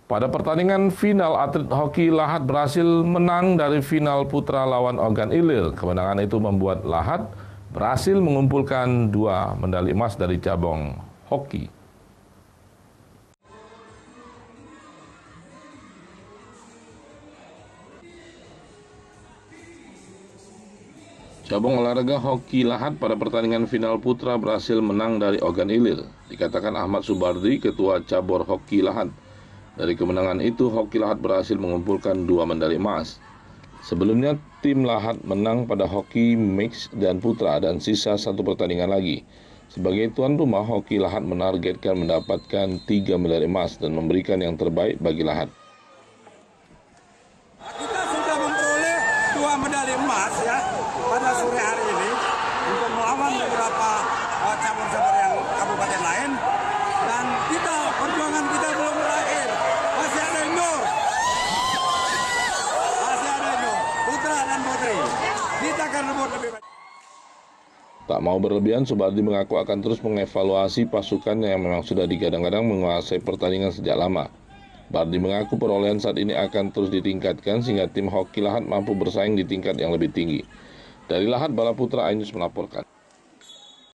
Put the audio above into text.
Pada pertandingan final, atlet hoki Lahat berhasil menang dari final putra lawan Ogan Ilir. Kemenangan itu membuat Lahat berhasil mengumpulkan 2 medali emas dari cabang hoki. Cabang olahraga hoki Lahat pada pertandingan final putra berhasil menang dari Ogan Ilir. Dikatakan Ahmad Subardi, ketua cabur hoki Lahat. Dari kemenangan itu, hoki Lahat berhasil mengumpulkan 2 medali emas. Sebelumnya, tim Lahat menang pada hoki mix dan putra dan sisa 1 pertandingan lagi. Sebagai tuan rumah, hoki Lahat menargetkan mendapatkan 3 medali emas dan memberikan yang terbaik bagi Lahat. Kita sudah memperoleh 2 medali emas ya pada sore hari ini untuk melawan beberapa cabur-cabur yang kabupaten lain, dan perjuangan kita belum berakhir. Masih ada Nur, putra dan putri. Kita akan rebut lebih banyak. Tak mau berlebihan, Subardi mengaku akan terus mengevaluasi pasukannya yang memang sudah digadang-gadang menguasai pertandingan sejak lama. Bardi mengaku perolehan saat ini akan terus ditingkatkan sehingga tim hoki Lahat mampu bersaing di tingkat yang lebih tinggi. Dari Lahat, Bala Putra, Ainus melaporkan.